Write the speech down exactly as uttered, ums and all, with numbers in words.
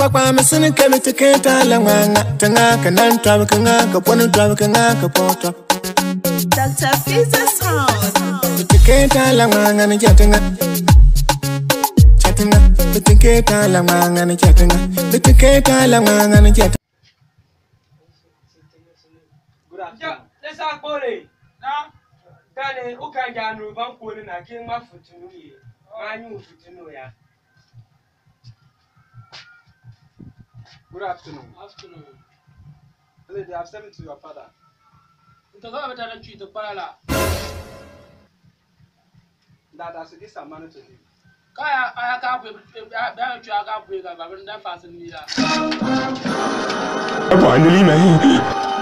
kwa mesini kemi tiketa la nganga tanga kanan travel kanga kaponu travel kanga kapoto Doctor Fiza Sound tiketa la nganga ni chatinga chatinga tiketa la nganga ni chatinga tiketa la nganga ni chatinga. Good afternoon. Let's talk about it. Now, Danny, who can get no one calling a king my foot to me? I knew foot to know ya. Good afternoon. Afternoon. They have sent me to your father. Ito ka ba tayo chito pala? That has this amount to him. Kaya kaya ka po ba chwa ka po ka ba nda fasin nila. Finally, man.